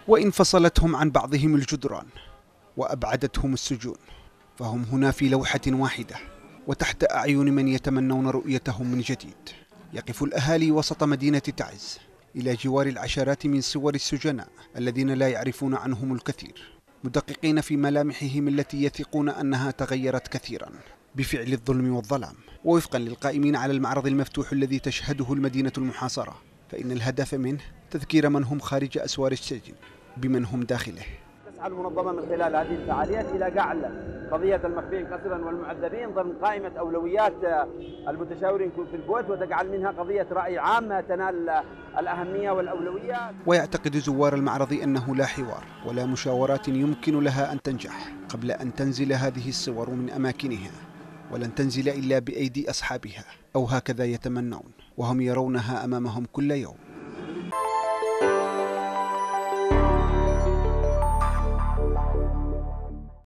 وإن فصلتهم عن بعضهم الجدران وأبعدتهم السجون، فهم هنا في لوحة واحدة وتحت أعين من يتمنون رؤيتهم من جديد. يقف الأهالي وسط مدينة تعز إلى جوار العشرات من صور السجناء الذين لا يعرفون عنهم الكثير، مدققين في ملامحهم التي يثقون أنها تغيرت كثيرا بفعل الظلم والظلام. ووفقا للقائمين على المعرض المفتوح الذي تشهده المدينة المحاصرة، فإن الهدف منه تذكير من هم خارج أسوار السجن بمن هم داخله. تسعى المنظمة من خلال هذه الفعاليات إلى جعل قضية المخفيين قسرا والمعذبين ضمن قائمة أولويات المتشاورين في الكويت، وتجعل منها قضية رأي عام تنال الأهمية والأولوية. ويعتقد زوار المعرض أنه لا حوار ولا مشاورات يمكن لها أن تنجح قبل أن تنزل هذه الصور من أماكنها، ولن تنزل إلا بأيدي أصحابها، أو هكذا يتمنون وهم يرونها أمامهم كل يوم.